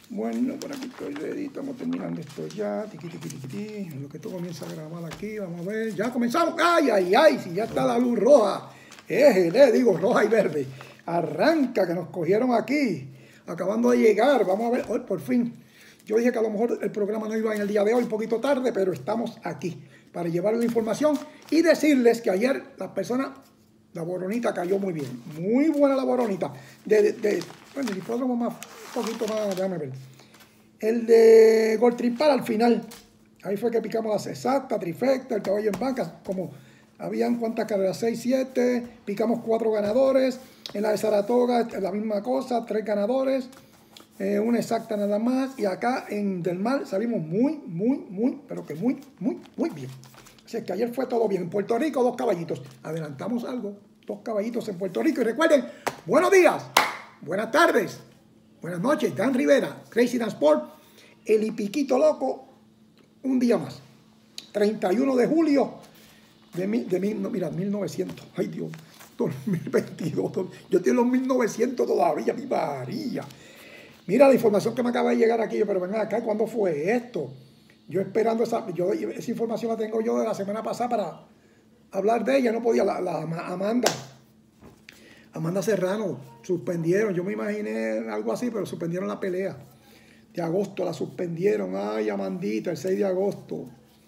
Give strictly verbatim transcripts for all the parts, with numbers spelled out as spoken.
Bueno, por aquí estoy ready, estamos terminando esto ya. Tiqui, tiqui, tiqui, tiqui. En lo que todo comienza a grabar aquí, vamos a ver. Ya comenzamos. ¡Ay, ay, ay! Si ya está la luz roja. Eh, le digo, roja y verde. Arranca, que nos cogieron aquí. Acabando de llegar. Vamos a ver. Hoy, por fin. Yo dije que a lo mejor el programa no iba en el día de hoy, un poquito tarde, pero estamos aquí para llevarles la información y decirles que ayer las personas, la boronita cayó muy bien. Muy buena la boronita. De, de, de, bueno, el hipódromo más, un poquito más, déjame ver. El de Gold Tripal al final. Ahí fue que picamos las exactas, trifecta, el caballo en banca. Como habían cuántas carreras, seis, siete. Picamos cuatro ganadores. En la de Saratoga, la misma cosa, tres ganadores. Eh, una exacta nada más. Y acá en Del Mar salimos muy, muy, muy, pero que muy, muy, muy bien. Así es que ayer fue todo bien. En Puerto Rico, dos caballitos. Adelantamos algo. Dos caballitos en Puerto Rico. Y recuerden, buenos días, buenas tardes, buenas noches. Dan Rivera, Crazy Dance Sport, el Hipiquito Loco, un día más. treinta y uno de julio de, mil, de mil, no, mira, mil novecientos. Ay, Dios, dos mil veintidós. Yo estoy en los mil novecientos todavía, mi María. Mira la información que me acaba de llegar aquí. Pero venga acá, ¿cuándo fue esto? Yo esperando esa, yo, esa información la tengo yo de la semana pasada para hablar de ella. No podía, la, la Amanda. Amanda Serrano, suspendieron. Yo me imaginé algo así, pero suspendieron la pelea. De agosto la suspendieron. Ay, Amandita, el seis de agosto.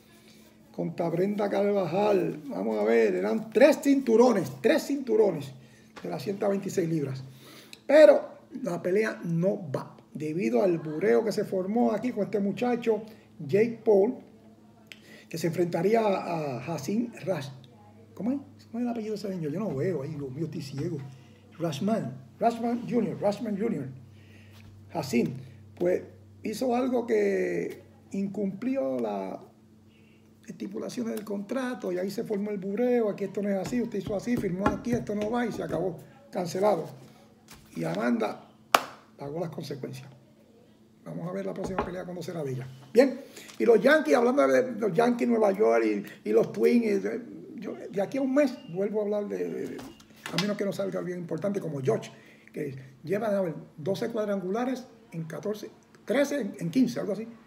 Contra Brenda Carvajal. Vamos a ver, eran tres cinturones. Tres cinturones de las ciento veintiséis libras. Pero la pelea no va, debido al bureo que se formó aquí con este muchacho, Jake Paul, que se enfrentaría a Hasim Rash. ¿Cómo es? ¿Cómo es el apellido de ese señor? Yo no veo, ay, Dios mío, estoy ciego. Rashman, Rashman junior, Rashman junior Hasim, pues hizo algo que incumplió las estipulaciones del contrato y ahí se formó el bureo. Aquí esto no es así, usted hizo así, firmó aquí, esto no va y se acabó, cancelado. Y Amanda pagó las consecuencias. Vamos a ver la próxima pelea cuando será de ella. Bien, y los Yankees, hablando de los Yankees Nueva York y, y los Twins, yo, de aquí a un mes vuelvo a hablar de, de, de, a menos que no salga bien importante como George, que lleva a ver, doce cuadrangulares en catorce, trece en, en quince, algo así.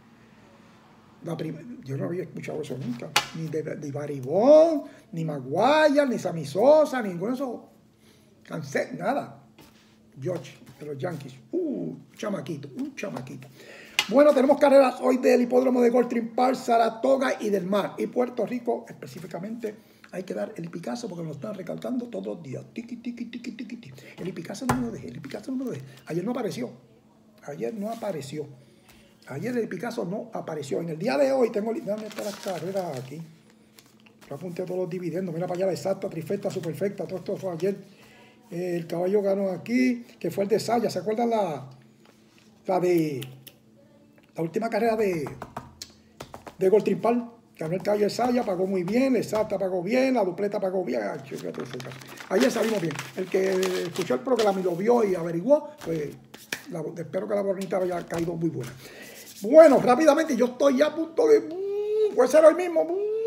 La primera, yo no había escuchado eso nunca, ni de, de Baribón, ni Maguire, ni Sammy Sosa, ninguno de esos, cansé, nada. George de los Yankees, uh, chamaquito, un chamaquito. Bueno, tenemos carreras hoy del hipódromo de Gold Tripal, Saratoga y Del Mar. Y Puerto Rico, específicamente, hay que dar el Hipicazo porque nos están recalcando todos los días. Tiki, tiki, tiki, tiki, tiki. El Hipicazo no me lo dejé, el Hipicazo no me lo dejé. Ayer no apareció, ayer no apareció. Ayer el Hipicazo no apareció. En el día de hoy tengo, déjame estar las carreras aquí. Yo apunté todos los dividendos, mira para allá la exacta, trifecta, superfecta, todo esto fue ayer. El caballo ganó aquí, que fue el de Saya. ¿Se acuerdan la, la de la última carrera de, de Gold Tripal? Ganó el caballo de Saya, pagó muy bien, la exacta pagó bien, la dupleta pagó bien. Ay, ayer salimos bien. El que escuchó el programa y lo vio y averiguó, pues la, espero que la boronita haya caído muy buena. Bueno, rápidamente, yo estoy ya a punto de... Puede ser hoy mismo.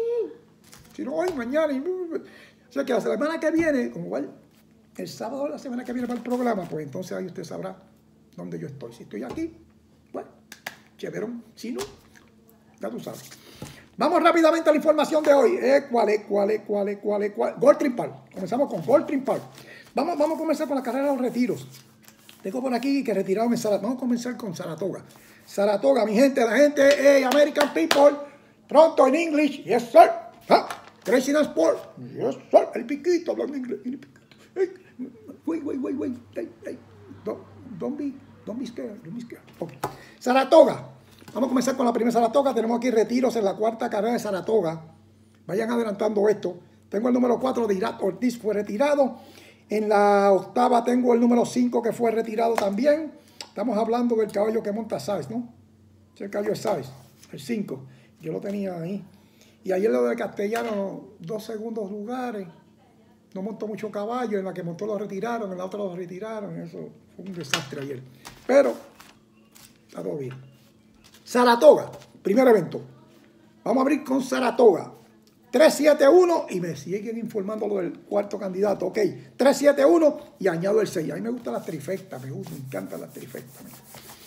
Si no, hoy, mañana. O sea que la semana que viene, como igual... El sábado de la semana que viene para el programa, pues entonces ahí usted sabrá dónde yo estoy. Si estoy aquí, bueno, chéverón. Si no, ya tú sabes. Vamos rápidamente a la información de hoy. Eh, ¿Cuál es? ¿Cuál es? ¿Cuál es? ¿Cuál es? ¿Cuál? Gold Tripal. Comenzamos con Gold Tripal. Vamos, vamos a comenzar con la carrera de los retiros. Tengo por aquí que retiraron en Saratoga. Vamos a comenzar con Saratoga. Saratoga, mi gente, la gente, hey, American people. Pronto en English. Yes, sir. ¿Ah? Crazy Dance Sport. Yes, sir. El piquito hablando inglés. Hey, wait, wait, wait, wait. Hey, hey. Don't, don't be, don't be scared. Don't be scared. Okay. Saratoga. Vamos a comenzar con la primera Saratoga. Tenemos aquí retiros en la cuarta carrera de Saratoga. Vayan adelantando esto. Tengo el número cuatro de Irat Ortiz, fue retirado. En la octava tengo el número cinco que fue retirado también. Estamos hablando del caballo que monta Sáez, ¿no? Ese caballo es Sáez, el cinco. Yo lo tenía ahí. Y ayer lo de Castellano, dos segundos lugares. No montó mucho caballo, en la que montó lo retiraron, en la otra lo retiraron. Eso fue un desastre ayer. Pero, está todo bien. Saratoga, primer evento. Vamos a abrir con Saratoga. tres siete uno y me siguen informando lo del cuarto candidato. Ok, tres siete uno y añado el seis. A mí me gustan las trifectas, me gustan, me encantan las trifectas.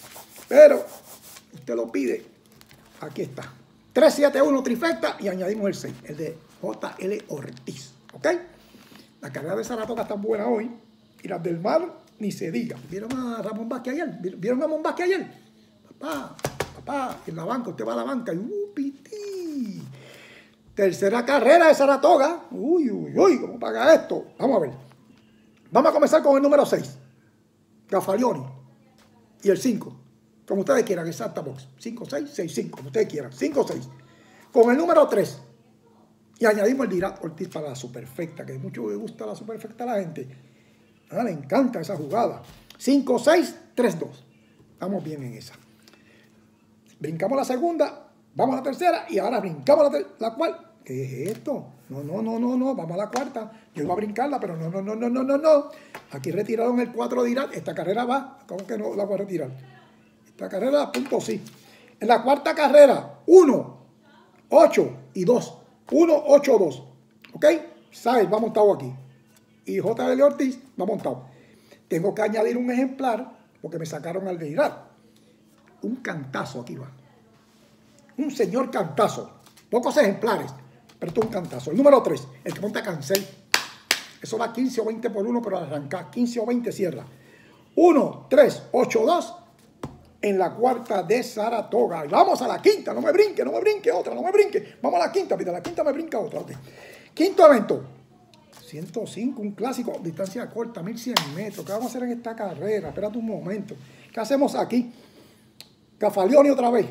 Pero usted lo pide, aquí está. tres siete uno trifecta y añadimos el seis, el de J L Ortiz. ¿Ok? La carrera de Saratoga está buena hoy. Y las del mar, ni se diga. ¿Vieron a Ramón Vázquez ayer? ¿Vieron a Ramón Vázquez ayer? Papá, papá, en la banca, usted va a la banca y ¡uh, pití! Tercera carrera de Saratoga. Uy, uy, uy, ¿cómo paga esto? Vamos a ver. Vamos a comenzar con el número seis. Gafalioni. Y el cinco. Como ustedes quieran, exacta box. cinco, seis, seis, cinco, como ustedes quieran. cinco, seis. Con el número tres. Y añadimos el Dirat Ortiz para la superfecta, que mucho le gusta la superfecta a la gente. Ah, le encanta esa jugada. cinco, seis, tres, dos. Estamos bien en esa. Brincamos la segunda, vamos a la tercera y ahora brincamos la, la cuarta. ¿Qué es esto? No, no, no, no, no. Vamos a la cuarta. Yo iba a brincarla, pero no, no, no, no, no, no, no. Aquí retiraron el cuatro de Dirat. Esta carrera va. ¿Cómo que no la voy a retirar? Esta carrera, punto sí. En la cuarta carrera, uno, ocho y dos. uno, ocho, dos. ¿Ok? Saez va montado aquí. Y J L Ortiz va montado. Tengo que añadir un ejemplar porque me sacaron al de Dirat. Un cantazo aquí va. Un señor cantazo. Pocos ejemplares, pero esto es un cantazo. El número tres, el que monta cancel. Eso va quince o veinte por uno, pero al arrancar quince o veinte cierra. uno, tres, ocho, dos. En la cuarta de Saratoga. Y vamos a la quinta. No me brinque, no me brinque otra, no me brinque. Vamos a la quinta, pita. La quinta me brinca otra. Okay. Quinto evento. ciento cinco, un clásico, distancia corta, mil cien metros. ¿Qué vamos a hacer en esta carrera? Espérate un momento. ¿Qué hacemos aquí? Gafalioni otra vez.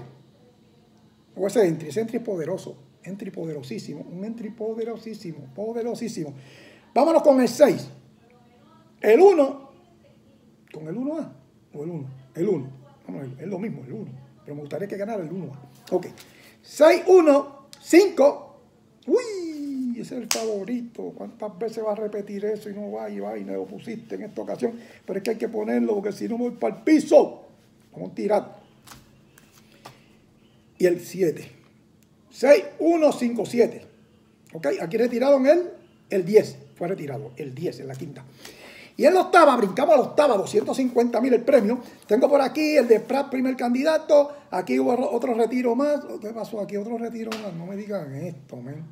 O ese entry, ese entry es poderoso. Entry poderosísimo. Un entry poderosísimo, poderosísimo. Vámonos con el seis. El uno. ¿Con el uno A? ¿O el uno? El uno. Vamos, es lo mismo, el uno. Pero me gustaría que ganara el uno A. Ok. seis, uno, cinco. Uy, ese es el favorito. ¿Cuántas veces va a repetir eso y no va y va y me lo pusiste en esta ocasión? Pero es que hay que ponerlo porque si no me voy para el piso. Vamos a tirar. Y el siete. seis, uno, cinco, siete. Ok, aquí retiraron el, el diez. Fue retirado el diez en la quinta. Y en la octava, brincamos a la octava, doscientos cincuenta mil el premio. Tengo por aquí el de Prat, primer candidato. Aquí hubo otro retiro más. ¿Qué pasó aquí? Otro retiro más. No me digan esto, men.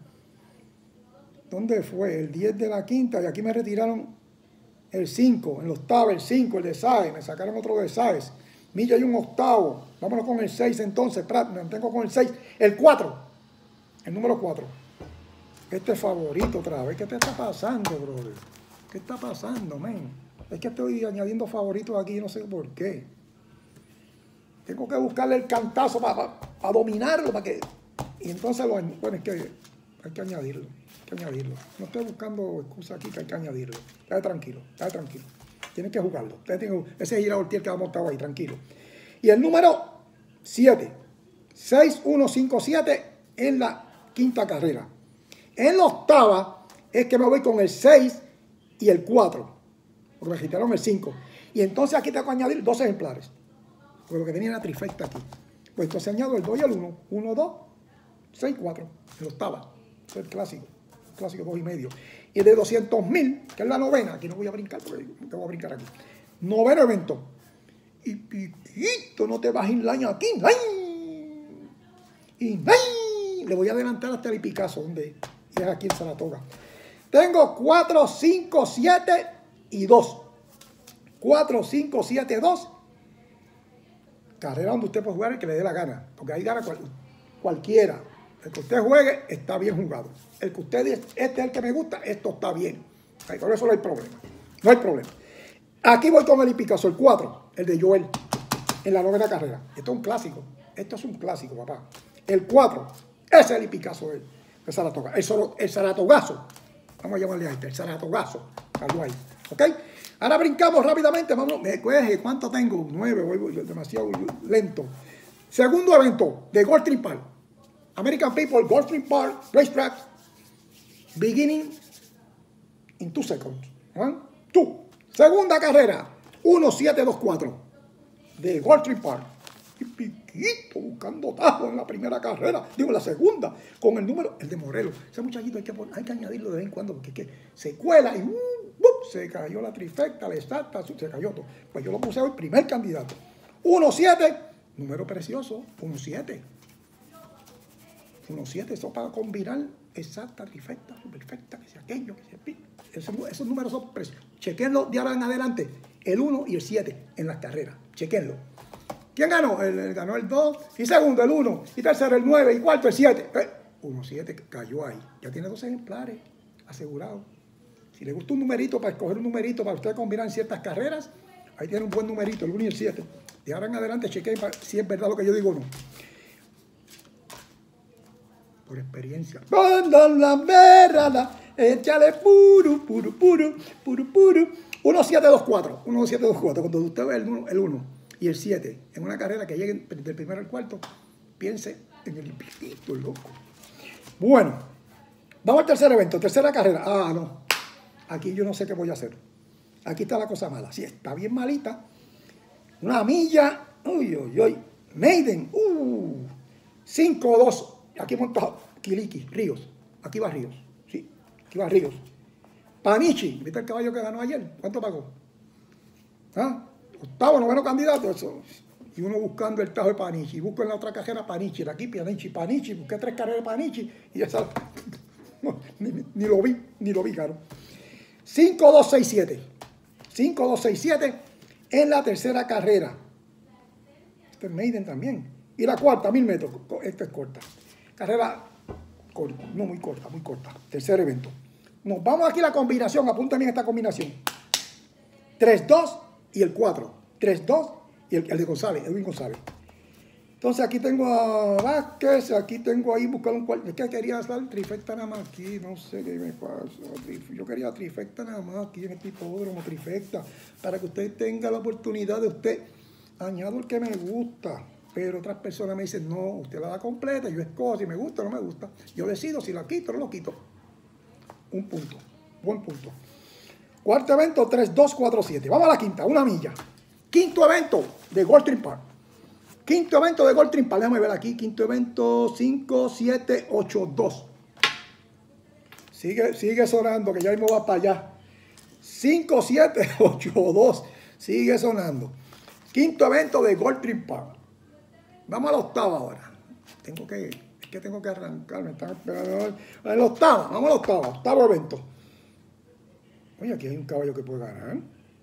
¿Dónde fue? El diez de la quinta. Y aquí me retiraron el cinco. En la octava, el cinco, el de Saez. Me sacaron otro de Saez. Milla y un octavo. Vámonos con el seis entonces. Prat, me mantengo con el seis. El cuatro. El número cuatro. Este favorito otra vez. ¿Qué te está pasando, brother? ¿Qué está pasando, men? Es que estoy añadiendo favoritos aquí, no sé por qué. Tengo que buscarle el cantazo para, para, para dominarlo, para que... Y entonces, lo, bueno, es que hay que añadirlo, hay que añadirlo. No estoy buscando excusas aquí, que hay que añadirlo. Estate tranquilo, estate tranquilo. Tienes que jugarlo. Ese es Gira Ortiz que ha montado ahí, tranquilo. Y el número siete. seis, uno, cinco, siete en la quinta carrera. En la octava es que me voy con el seis y el cuatro, porque me quitaron el cinco. Y entonces aquí tengo que añadir dos ejemplares, porque lo que tenía era trifecta aquí. Pues entonces añado el dos y el uno. uno, dos, seis, cuatro. El octava. Eso es el clásico. El clásico dos y medio. Y el de doscientos mil, que es la novena. Aquí no voy a brincar, porque te voy a brincar aquí. Noveno evento. Y piquito, no te vas inline aquí. Inline. Inline. Le voy a adelantar hasta el Picasso, donde es aquí en Saratoga. Tengo cuatro, cinco, siete y dos. cuatro, cinco, siete, dos. Carrera donde usted puede jugar el que le dé la gana. Porque ahí gana cual, cualquiera. El que usted juegue está bien jugado. El que usted dice, este es el que me gusta, esto está bien. Ahí, por eso no hay problema. No hay problema. Aquí voy con el Picasso, el cuatro, el de Joel, en la novena carrera. Esto es un clásico. Esto es un clásico, papá. El cuatro, ese es el Picasso de, de Saratoga. El, el Saratogazo. Vamos a llamarle a este, el Saratogazo. Algo ahí. ¿Ok? Ahora brincamos rápidamente. Vamos, ¿cuánto tengo? Nueve, voy, voy demasiado lento. Segundo evento de Gulfstream Park. American People, Gulfstream Park, Racetrack. Beginning in two seconds. ¿Eh? Two. Segunda carrera. uno, siete, dos, cuatro. De Gulfstream Park. Y piquito, buscando tajo en la primera carrera. Digo, en la segunda. Con el número, el de Morelos. Ese muchachito hay que, hay que añadirlo de vez en cuando. Porque es que se cuela y... Uh, se cayó la trifecta, la exacta, se cayó todo. Pues yo lo puse hoy primer candidato. uno, siete, Número precioso, uno siete. uno siete, eso para combinar exacta, trifecta, perfecta, que sea aquello, que sea pi. Esos, esos números son preciosos. Chequenlo de ahora en adelante, el uno y el siete en las carreras. Chequenlo. ¿Quién ganó? El, el, ganó el dos, y segundo el uno, y tercero el nueve, y cuarto el siete. Eh, uno siete cayó ahí. Ya tiene dos ejemplares asegurados. Si le gusta un numerito para escoger un numerito para usted combinar en ciertas carreras, ahí tiene un buen numerito, el uno y el siete. De ahora en adelante chequen si es verdad lo que yo digo o no. Por experiencia. Banda la merada, échale puro, puro, puro, puro, puro. uno siete dos cuatro. uno siete dos cuatro. Cuando usted ve el uno, el uno y el siete en una carrera que llegue del primero al cuarto, piense en el piquito, loco. Bueno, vamos al tercer evento, tercera carrera. Ah, no. Aquí yo no sé qué voy a hacer. Aquí está la cosa mala. Sí, está bien malita. Una milla. Uy, uy, uy. Maiden. Uh. cinco dos. Aquí montado. Kiliki. Ríos. Aquí va Ríos. Sí. Aquí va Ríos. Panichi. ¿Viste el caballo que ganó ayer? ¿Cuánto pagó? ¿Ah? Octavo, noveno candidato. Eso. Y uno buscando el tajo de Panichi. Busco en la otra cajera Panichi. Aquí Panichi, Panichi. Busqué tres carreras de Panichi. Y esa. No, ni, ni lo vi. Ni lo vi, caro. cinco dos seis siete. cinco dos seis siete en la tercera carrera. Este es Maiden también. Y la cuarta, mil metros. Esta es corta. Carrera corta, no muy corta, muy corta. Tercer evento. Nos vamos aquí a la combinación. Apunta bien esta combinación. tres dos y el cuatro. tres dos y el, el de González, Edwin González. Entonces aquí tengo a Vázquez, aquí tengo ahí buscar un cuarto. Es que quería hacer trifecta nada más aquí, no sé qué me pasa. Yo quería trifecta nada más aquí en este hipódromo, trifecta, para que usted tenga la oportunidad de usted. Añado el que me gusta, pero otras personas me dicen, no, usted la da completa, yo escojo si me gusta o no me gusta. Yo decido si la quito o no lo quito. Un punto, buen punto. Cuarto evento, tres dos cuatro siete. Vamos a la quinta, una milla. Quinto evento de Gulfstream Park. Quinto evento de Gulfstream Park, déjame ver aquí, quinto evento cinco siete ocho dos. Sigue, sigue sonando, que ya mismo va para allá. cinco siete ocho dos, sigue sonando. Quinto evento de Gulfstream Park. Vamos a la octava ahora. Tengo que, es que tengo que arrancar, me están esperando. A la octava, vamos a la octava, octavo evento. Oye, aquí hay un caballo que puede ganar.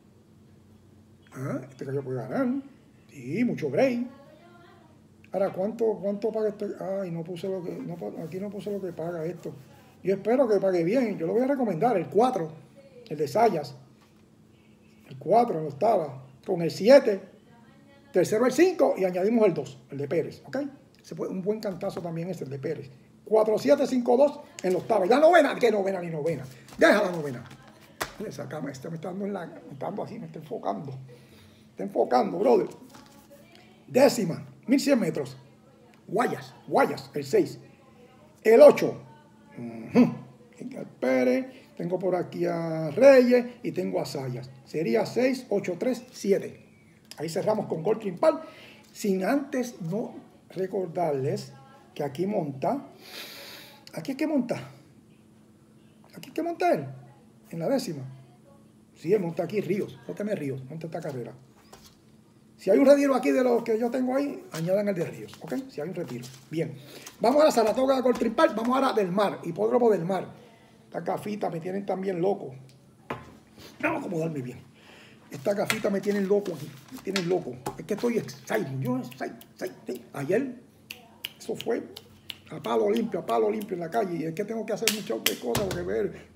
Ah, este caballo puede ganar. Sí, mucho break. Ahora, ¿cuánto, cuánto paga este? Ay, no puse lo que, no, aquí no puse lo que paga esto. Yo espero que pague bien. Yo lo voy a recomendar, el cuatro, el de Sayas. El cuatro en la octava. Con el siete, tercero el cinco y añadimos el dos, el de Pérez. ¿Ok? Se puede, un buen cantazo también es el de Pérez. cuatro siete cinco dos en la octava. Y la novena, ¿qué novena ni novena? Deja la novena. Esa cama esta me está dando, en la, me está dando así, me está enfocando. Está enfocando, brother. Décima, mil cien metros. Guayas, Guayas, el seis. El ocho. Uh-huh. Tengo a Pérez, tengo por aquí a Reyes y tengo a Sayas. Sería seis, ocho, tres, siete. Ahí cerramos con Gulfstream Park. Sin antes no recordarles que aquí monta. Aquí es que monta. Aquí es que monta él. En la décima. Sí, él monta aquí Ríos. Pónteme Ríos. Monta esta carrera. Si hay un retiro aquí de los que yo tengo ahí, añadan el de Ríos, ¿ok? Si hay un retiro. Bien. Vamos a la Saratoga de Gulfstream Park. Vamos ahora del mar, hipódromo del mar. Estas gafitas me tienen también loco. Vamos a acomodarme bien. Estas gafitas me tienen loco aquí. Me tienen loco. Es que estoy excited. Yo excited, excited. Ayer, eso fue a palo limpio, a palo limpio en la calle. Y es que tengo que hacer muchas cosas porque ver.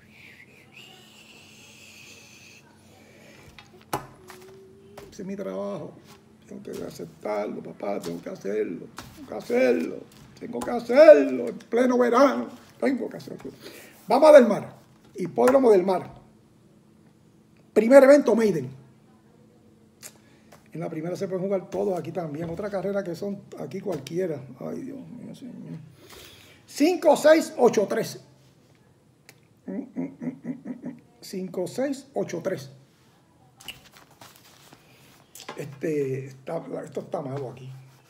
Ese es mi trabajo. Tengo que aceptarlo, papá. Tengo que hacerlo. Tengo que hacerlo. Tengo que hacerlo. En pleno verano. Tengo que hacerlo. Vamos a Del Mar. Hipódromo del Mar. Primer evento Maiden. En la primera se pueden jugar todos aquí también. Otra carrera que son aquí cualquiera. Ay, Dios mío, señor. cinco seis ocho tres. cinco seis ocho tres. Este, está, esto está malo aquí.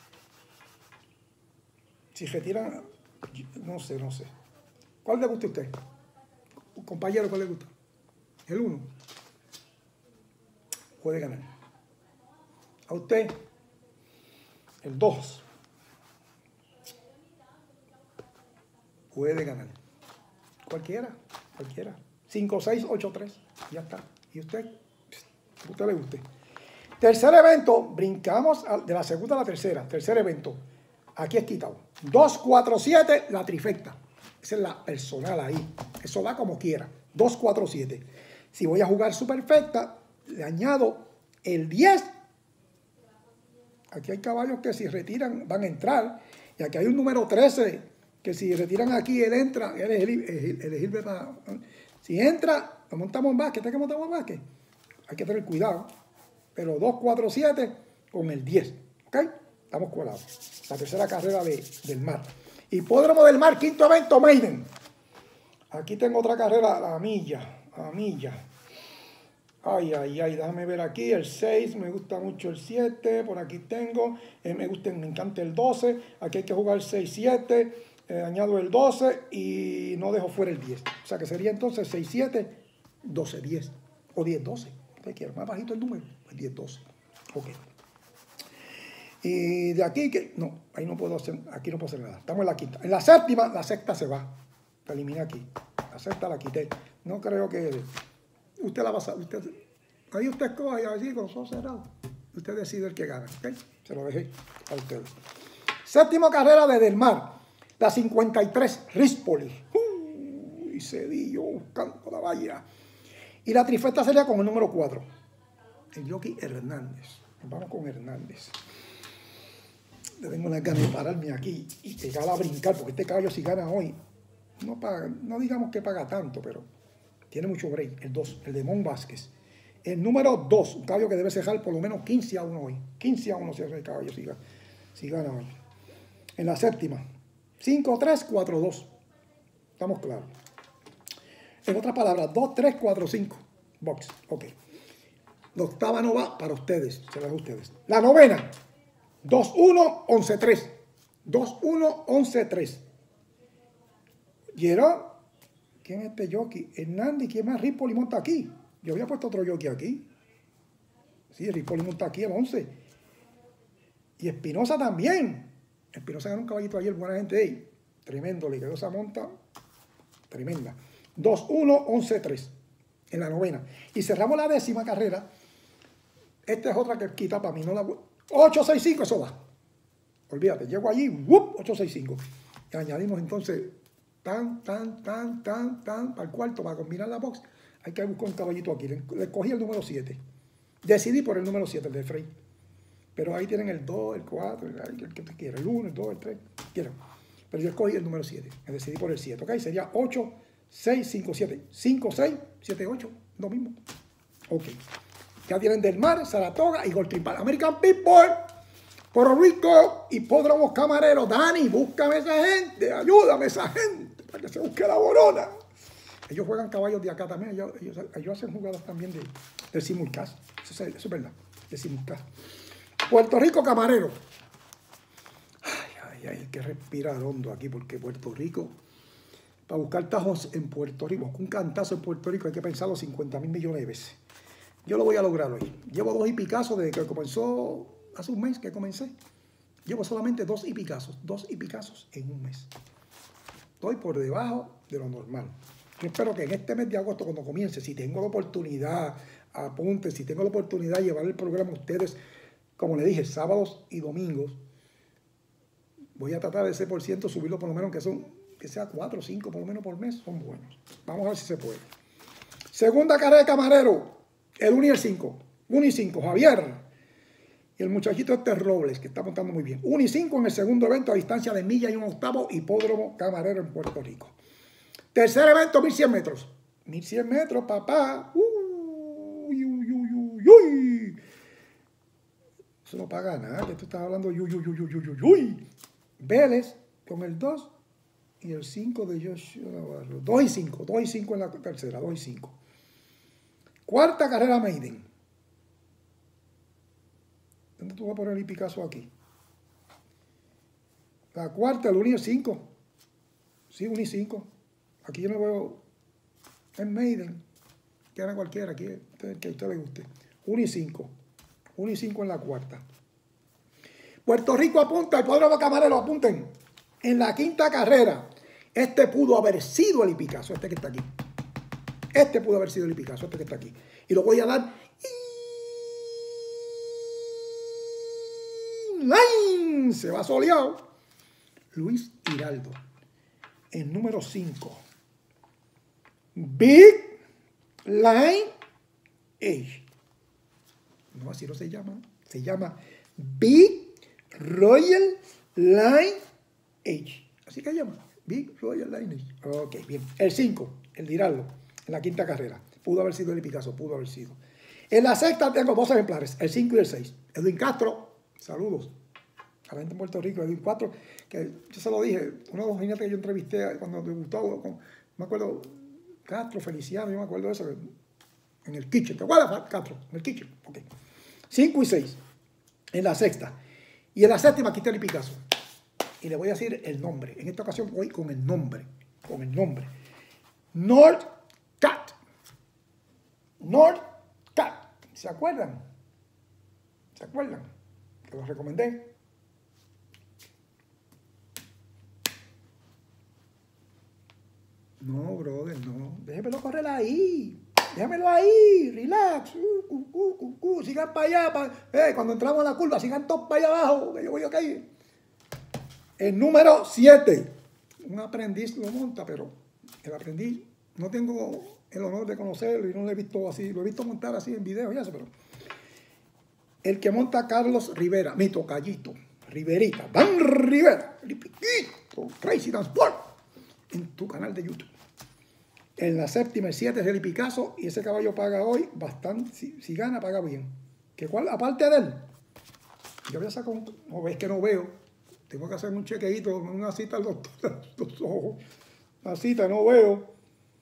Si retiran, no sé, no sé. ¿Cuál le gusta a usted? Compañero, ¿cuál le gusta? El uno. Puede ganar. A usted. el dos. Puede ganar. Cualquiera, cualquiera. cinco, seis, ocho, tres. Ya está. Y usted, a usted le guste. Tercer evento, brincamos de la segunda a la tercera. Tercer evento. Aquí es quitado. dos, cuatro, siete, la trifecta. Esa es la personal ahí. Eso va como quiera. dos, cuatro, siete. Si voy a jugar superfecta, le añado el diez. Aquí hay caballos que si retiran van a entrar. Y aquí hay un número trece que si retiran aquí, él entra. Él es elegible para... Si entra, lo montamos en básquet. ¿Está que montamos en básquet? Hay que tener cuidado. Pero dos, cuatro, siete con el diez. ¿Ok? Estamos colados. La tercera carrera de, del mar. Hipódromo del Mar, quinto evento, Maiden. Aquí tengo otra carrera, la milla. La milla. Ay, ay, ay, déjame ver aquí. El seis, me gusta mucho el siete. Por aquí tengo. Eh, me gusta, me encanta el doce. Aquí hay que jugar seis, siete. Eh, añado el doce y no dejo fuera el diez. O sea que sería entonces seis, siete, doce, diez. O diez, doce. ¿Qué quiero? Más bajito el número. Pues diez, doce. Ok. Y de aquí que... No, ahí no puedo hacer... Aquí no puedo hacer nada. Estamos en la quinta. En la séptima, la sexta se va. La eliminé aquí. La sexta la quité. No creo que... Usted la va a... Usted, ahí usted escoge así con los ojos cerrados. Usted decide el que gana. ¿Ok? Se lo dejé a ustedes. Séptima carrera de Del Mar. La cincuenta y tres, Rispoli. Uy, Cedillo buscando la valla. Y la trifecta sería con el número cuatro. El jockey Hernández. Vamos con Hernández. Le tengo unas ganas de pararme aquí y pegar a brincar, porque este caballo si gana hoy, no paga, no digamos que paga tanto, pero tiene mucho break. El dos, el de Mon Vázquez. El número dos, un caballo que debe cejar por lo menos quince a uno hoy. quince a uno cierra el caballo si, si gana hoy. En la séptima, cinco, tres, cuatro, dos. Estamos claros. En otras palabras, dos, tres, cuatro, cinco. Box. Ok. La octava no va para ustedes. Se la da a ustedes. La novena. dos, uno, once, tres. dos, uno, once, tres. Gerard. ¿Quién es este jockey? Hernández. ¿Quién más? Rispoli monta aquí. Yo había puesto otro jockey aquí. Sí, Rispoli monta aquí el once. Y Espinosa también. Espinosa ganó un caballito ayer. Buena gente. Hey, tremendo. Le quedó esa monta. Tremenda. dos, uno, once, tres. En la novena. Y cerramos la décima carrera. Esta es otra que quita para mí. No la... ocho, seis, cinco. Eso va. Olvídate. Llego allí. ¡Wup! ocho, seis, cinco. Y añadimos entonces... Tan, tan, tan, tan, tan. Para el cuarto. Para combinar la box. Hay que buscar un caballito aquí. Le, le cogí el número siete. Decidí por el número siete. El de Frey. Pero ahí tienen el dos, el cuatro. El, el que te quiera. El uno, el dos, el tres. Quieran. Pero yo escogí el número siete. Me decidí por el siete. ¿Ok? Sería ocho, seis, cinco, siete. cinco, seis, siete, ocho. Lo mismo. Ok. Ya tienen Del Mar, Saratoga y Gold Tripal. American People. Puerto Rico. Hipódromo Camarero. Dani, búscame esa gente. Ayúdame esa gente. Para que se busque la borona. Ellos juegan caballos de acá también. Ellos, ellos, ellos hacen jugadas también de, de simulcast. Eso, eso es verdad. De simulcast. Puerto Rico Camarero. Ay, hay que respirar hondo aquí porque Puerto Rico, para buscar tajos en Puerto Rico, un cantazo en Puerto Rico hay que pensarlo cincuenta mil millones de veces. Yo lo voy a lograr hoy. Llevo dos y picazos desde que comenzó, hace un mes que comencé. Llevo solamente dos y picazos, dos y picazos en un mes. Estoy por debajo de lo normal. Yo espero que en este mes de agosto, cuando comience, si tengo la oportunidad, apunten, si tengo la oportunidad de llevar el programa a ustedes, como le dije, sábados y domingos, voy a tratar de ese por ciento subirlo por lo menos que son, que sea cuatro o cinco por lo menos por mes, son buenos. Vamos a ver si se puede. Segunda carrera de Camarero, el uno y el cinco. uno y cinco, Javier. Y el muchachito este Robles, que está montando muy bien. uno y cinco en el segundo evento a distancia de milla y un octavo, Hipódromo Camarero en Puerto Rico. Tercer evento, mil cien metros. mil cien metros, papá. Uy, uy, uy, uy, uy. Eso no paga nada, que tú estás hablando uy, uy, uy, uy, uy, uy, uy. Vélez con el dos y el cinco de Joshua Navarro. dos y cinco, dos y cinco en la tercera, dos y cinco. Cuarta carrera Maiden. ¿Dónde tú vas a poner el Picasso aquí? La cuarta, el uno y el cinco. Sí, uno y cinco. Aquí yo me veo en Maiden. Que haga cualquiera, aquí, que a usted le guste. uno y cinco. uno y cinco en la cuarta. Puerto Rico apunta, el Poderoso Camarero apunten. En la quinta carrera, este pudo haber sido el Ipicazo, este que está aquí. Este pudo haber sido el Ipicazo, este que está aquí. Y lo voy a dar. Line. Se va soleado. Luis Hiraldo. El número cinco. Big Line Age. No, así no se llama. Se llama Big Royal Line Age. Así que se llama. Big Royal Line Age. Ok, bien. El cinco, el de Hiraldo, en la quinta carrera. Pudo haber sido el Picasso, pudo haber sido. En la sexta tengo dos ejemplares, el cinco y el seis. Edwin Castro, saludos. A la gente en Puerto Rico, Edwin Castro, que yo se lo dije, uno de los jinetes que yo entrevisté cuando me gustó, con, me acuerdo, Castro, Feliciano, yo me acuerdo de eso, en el kitchen. ¿Te acuerdas, Castro? En el kitchen. Ok. cinco y seis. En la sexta. Y en la séptima aquí está el Picasso. Y le voy a decir el nombre. En esta ocasión voy con el nombre. Con el nombre. North Cat. North Cat. ¿Se acuerdan? ¿Se acuerdan? Que los recomendé. No, brother, no. Déjemelo correr ahí. Déjamelo ahí. Relax. Uh, uh, uh, uh, uh. Sigan para allá. Pa... Eh, cuando entramos en la curva, sigan todos para allá abajo. Que yo voy a caer. El número siete. Un aprendiz lo monta, pero el aprendiz no tengo el honor de conocerlo y no lo he visto así. Lo he visto montar así en video y eso, pero el que monta Carlos Rivera, mi tocallito, Riverita, Dan Rivera, el piquito, Crazy Dance Sport, en tu canal de YouTube. En la séptima, el siete es el Picasso y ese caballo paga hoy bastante. Si, si gana, paga bien. ¿Que cuál? Aparte de él, yo voy a sacar un. No ves que no veo. Tengo que hacer un chequeíto, una cita al doctor, los ojos. Una cita, no veo.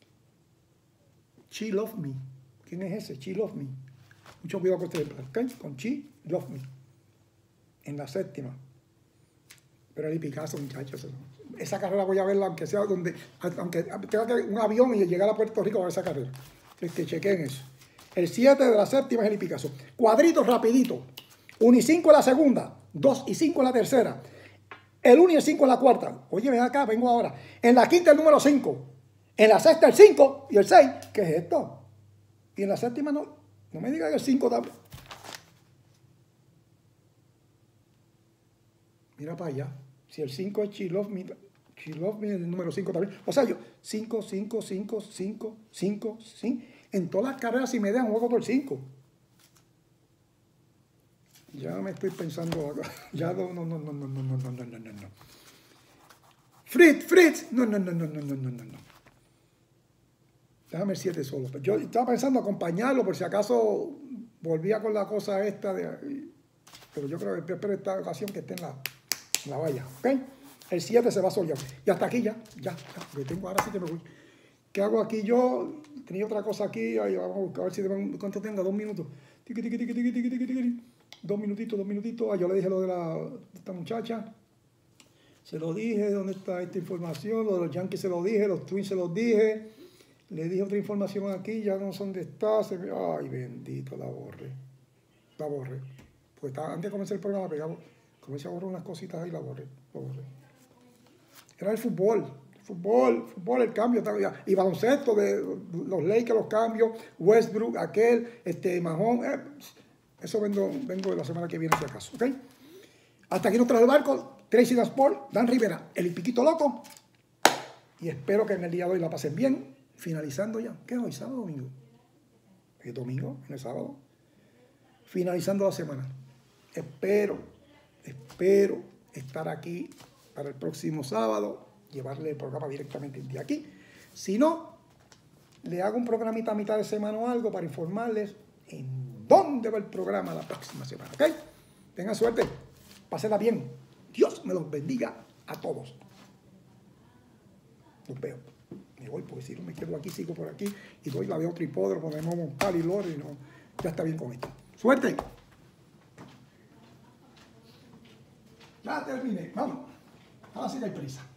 She Love Me. ¿Quién es ese? She Love Me. Mucho cuidado con este, ¿ok? Con She Love Me. En la séptima. Pero el Picasso, muchachos. Esa carrera voy a verla, aunque sea donde, aunque tenga que un avión y llegar a Puerto Rico a ver esa carrera. Es que chequen eso. El siete de la séptima es el Picasso. Cuadritos rapidito. uno y cinco en la segunda. dos y cinco en la tercera. El uno y el cinco en la cuarta. Oye, ven acá, vengo ahora. En la quinta el número cinco. En la sexta el cinco y el seis. ¿Qué es esto? Y en la séptima no. No me digan que el cinco también. Mira para allá. Si el cinco es She Love Me, She Love Me es el número cinco también. O sea, yo cinco, cinco, cinco, cinco, cinco, cinco. En todas las carreras si me dejan juego por cinco. Ya me estoy pensando acá. Ya no, no, no, no, no, no, no, no, no, no, no. Fritz, Fritz. No, no, no, no, no, no, no, no. Déjame el siete solo. Yo estaba pensando acompañarlo por si acaso volvía con la cosa esta de. Pero yo creo que espero esta ocasión que esté en la, en la valla. ¿Ok? El siete se va soleado. Y hasta aquí ya. Ya, ya. Porque tengo, ahora sí que me voy. ¿Qué hago aquí yo? Tenía otra cosa aquí. Ahí vamos a buscar a ver si tengo, cuánto tenga. Dos minutos. Tiqui, tiqui, tiqui, tiqui, tiqui, tiqui, tiqui. Dos minutitos, dos minutitos. Ah, yo le dije lo de, la, de esta muchacha. Se lo dije. ¿Dónde está esta información? Lo de los Yankees se lo dije. Los Twins se los dije. Le dije otra información aquí. Ya no sé dónde está. Se me... Ay, bendito, la borré. La borré. Pues estaba, antes de comenzar el programa, pegaba, comencé a borrar unas cositas ahí y la borré. La borré. Era el fútbol. El fútbol, fútbol, el cambio. Y baloncesto, de los Lakers, los cambios. Westbrook, aquel, este, Mahón. Eh, Eso vengo, vengo la semana que viene, si acaso. ¿Okay? Hasta aquí nos trae el barco. Crazy Dance Sport, Dan Rivera, el Piquito Loco. Y espero que en el día de hoy la pasen bien. Finalizando ya. ¿Qué es hoy? ¿Sábado o domingo? ¿Es domingo? ¿No es sábado? Finalizando la semana. Espero, espero estar aquí para el próximo sábado. Llevarle el programa directamente de aquí. Si no, le hago un programita a mitad de semana o algo para informarles en dónde va el programa la próxima semana, ¿ok? Tengan suerte, pásenla bien. Dios me los bendiga a todos. Los veo. Me voy porque si no me quedo aquí, sigo por aquí y doy la de otro hipódromo, podemos montar y loro y no, ya está bien con esto. ¡Suerte! Ya terminé, vamos. Ahora sí que hay prisa.